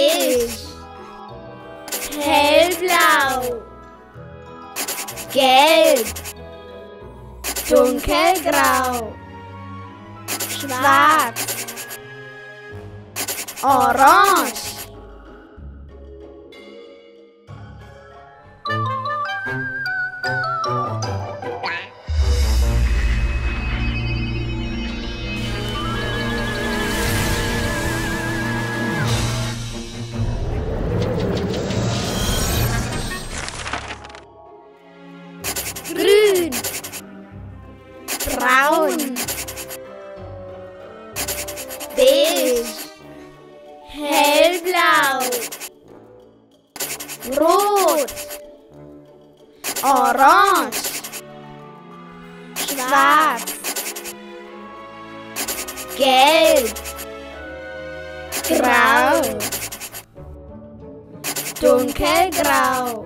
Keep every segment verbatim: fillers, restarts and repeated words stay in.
beige, hellblau, gelb, dunkelgrau, schwarz, orange, grün, braun, beige, hellblau, rot, orange, schwarz, gelb, grau, dunkelgrau.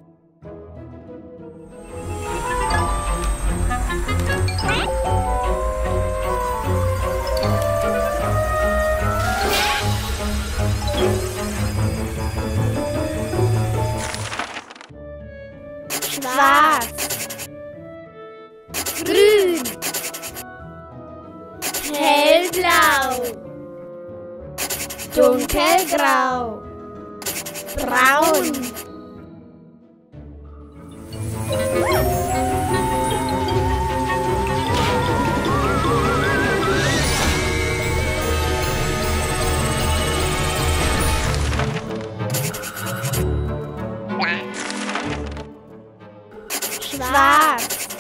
Schwarz, grün, hellblau, dunkelgrau, braun. Schwarz,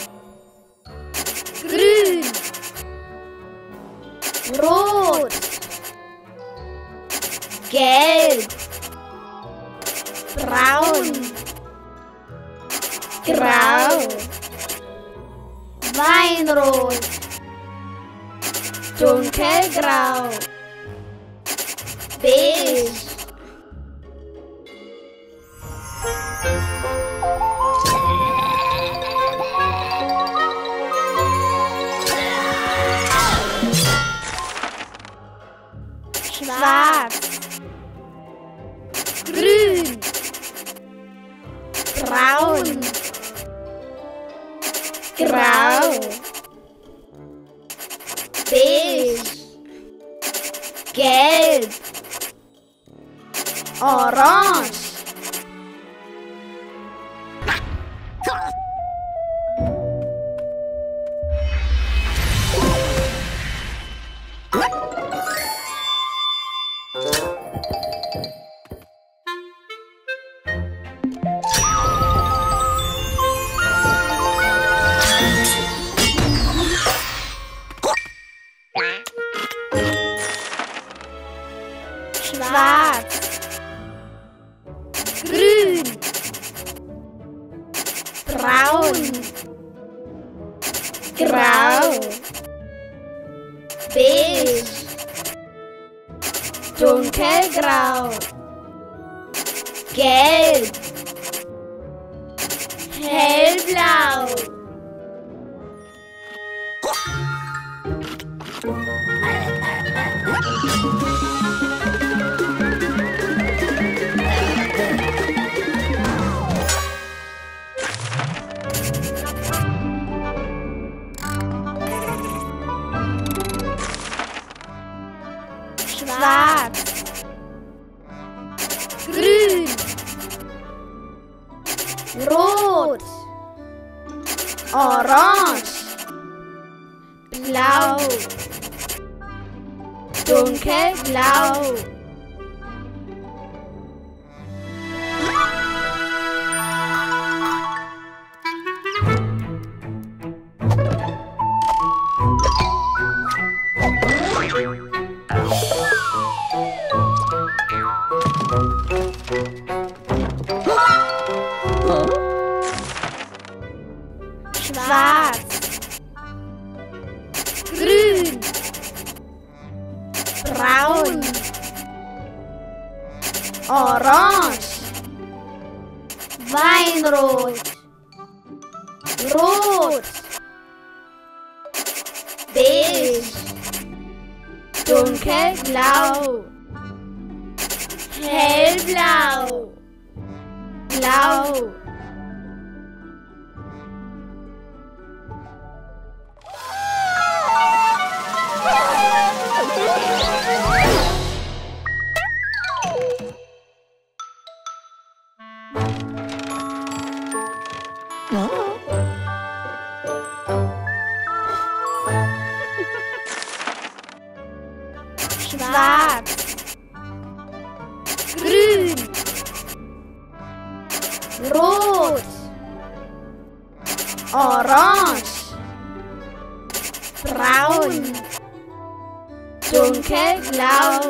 grün, rot, gelb, braun, grau, weinrot, dunkelgrau, beige. Schwarz, grün, braun, grau, beige, gelb, orange. Schwarz, grün, braun, grau, beige, dunkelgrau, gelb, hellblau. Schwarz, grün, rot, orange, blau, dunkelblau. Schwarz, grün, braun, orange, weinrot, rot, beige, dunkelblau, hellblau, blau, schwarz, grün, rot, orange, braun, dunkelblau,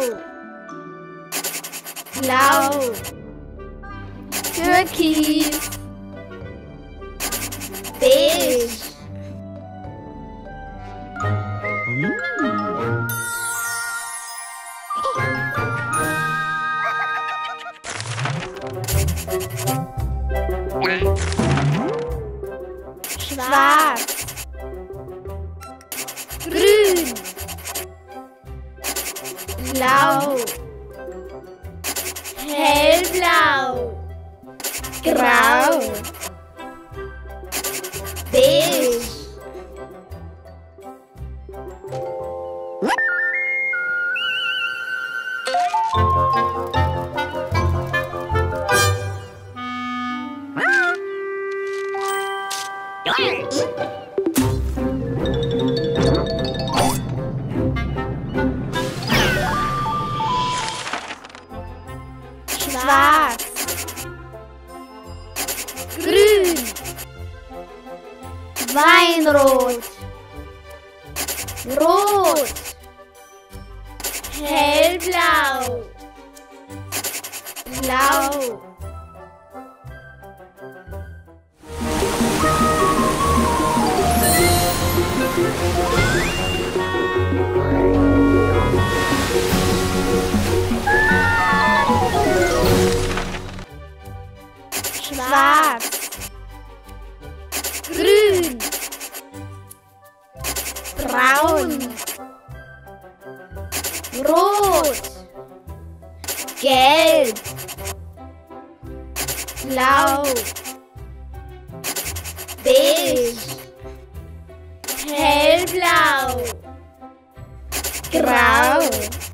blau, türkis, beige, schwarz, grün, blau, hellblau, grau, beige, schwarz, grün, weinrot, rot, hellblau, blau, schwarz, grün, braun, rot, gelb, blau, beige, hellblau, grau,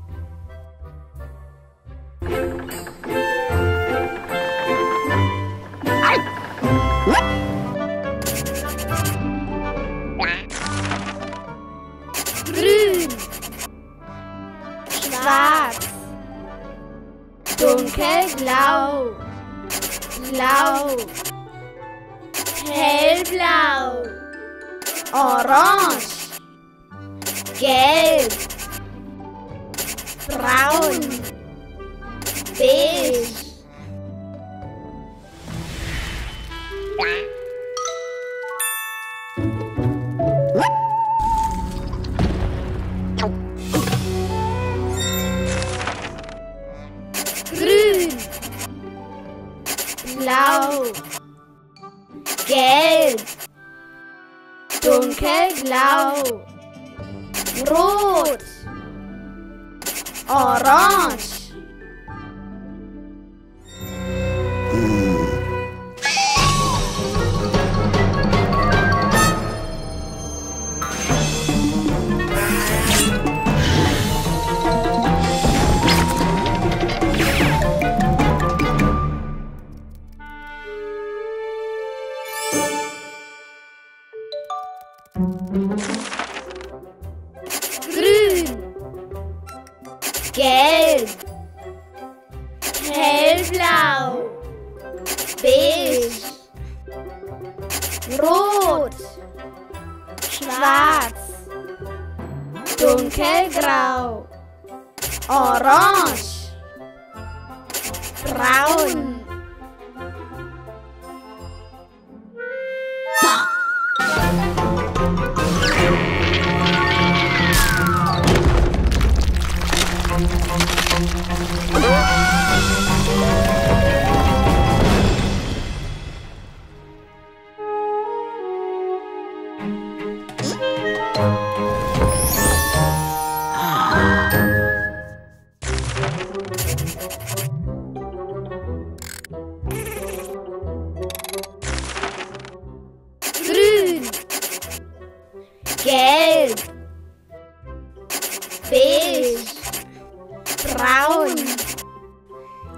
grün, schwarz, dunkelblau, blau, hellblau, orange, gelb, braun, beige, grün, blau, gelb, dunkelblau, rot, orange, grün, gelb, hellblau, beige, rot, schwarz, dunkelgrau, orange, braun,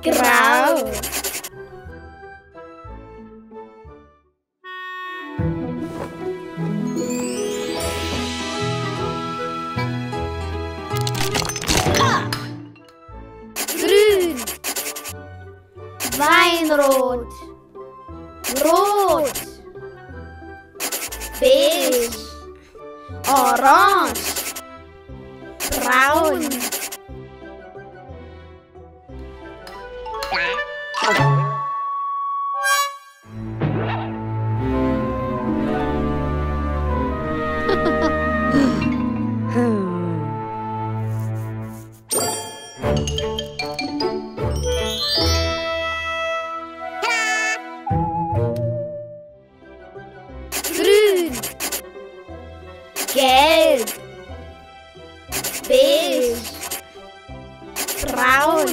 grau, grün, Weinrot, rot, beige, orange, braun, grün, gelb, beige, braun,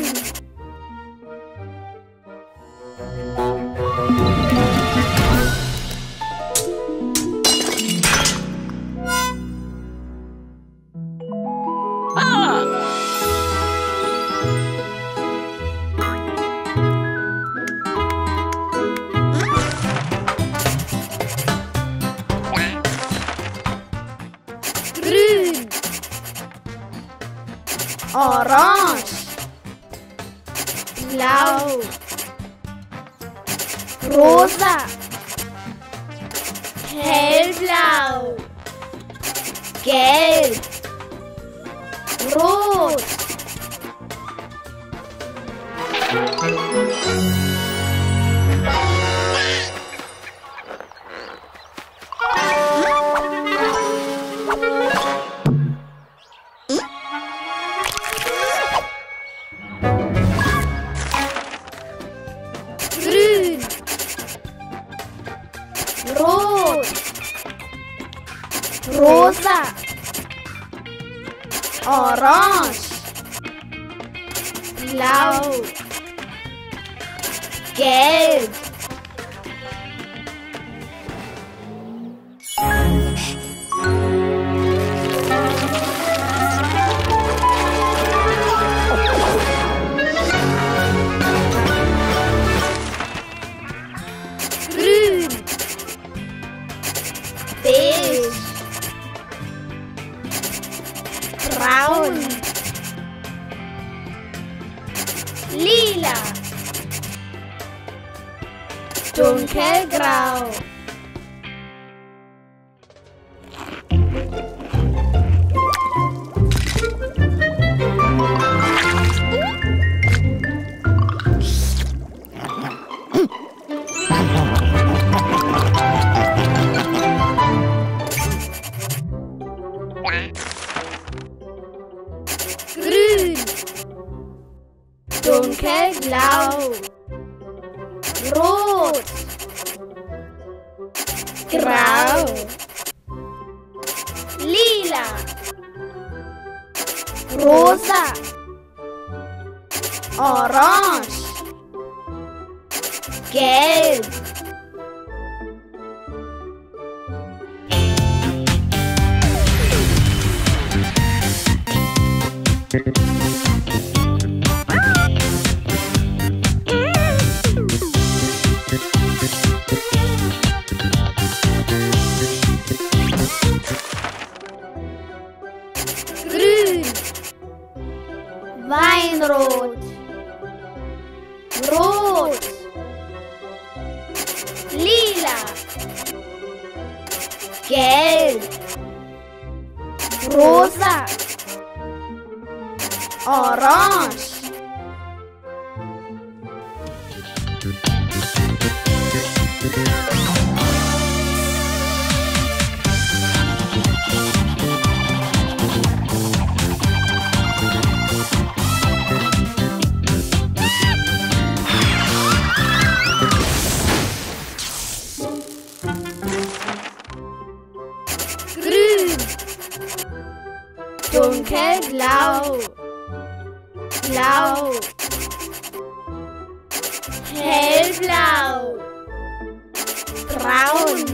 grün, orange, blau, rosa, hellblau, gelb, rot, grün, rot, rosa, orange, blau, gelb, grün, beige, braun, lila, dunkelgrau, grün, dunkelblau, rot, grau, lila, rosa, orange, gelb, grün, Weinrot, rot, lila, gelb, rosa, orange, grün, dunkelblau, blau, hellblau, braun,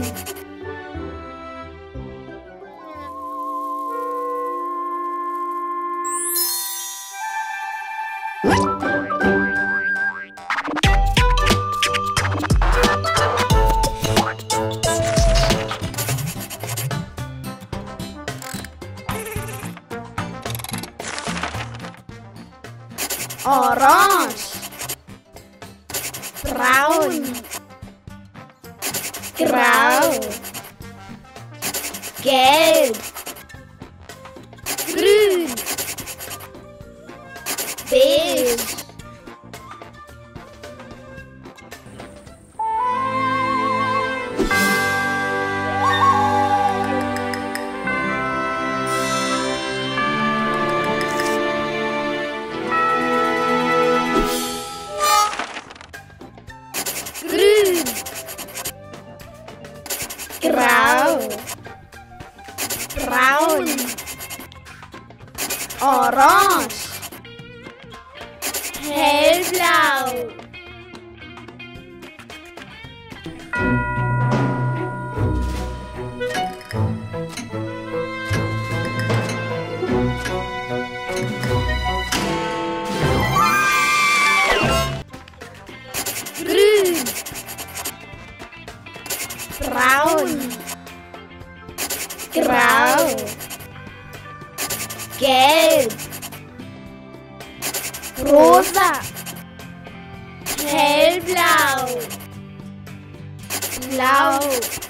braun, grau, gelb, grün, beige, grün, grau, braun, orange, hellblau, grün, braun, grau, gelb, rosa, hellblau, blau,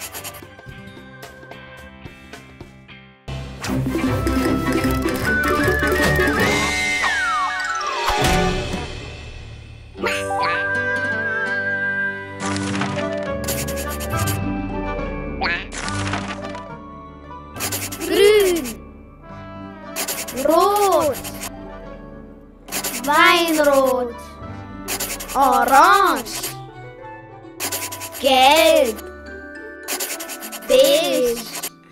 grün, rot, weinrot, orange, gelb, beige,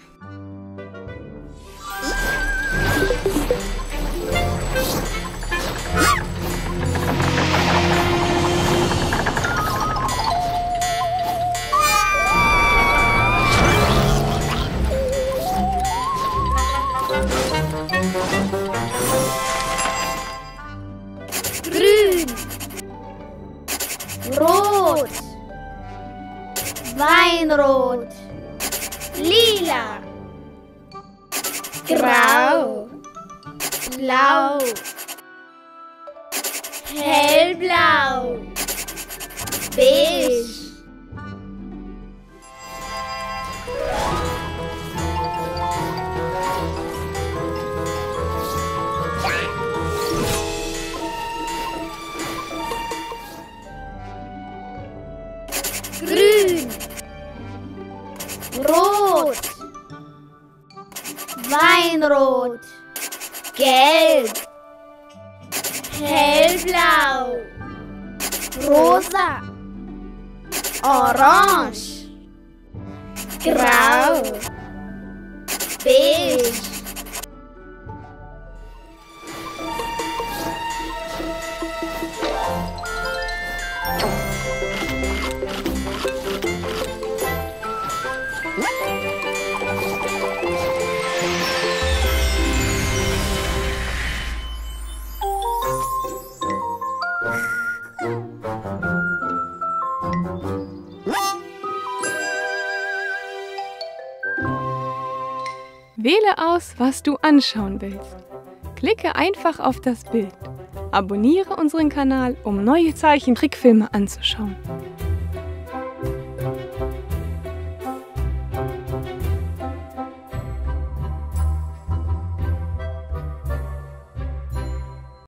grün, rot, weinrot, lila, grau, blau, hellblau, beige, grün, rot, weinrot, gelb, hellblau, rosa, orange, grau, beige, Wähle aus, was du anschauen willst. Klicke einfach auf das Bild. Abonniere unseren Kanal, um neue Zeichentrickfilme anzuschauen.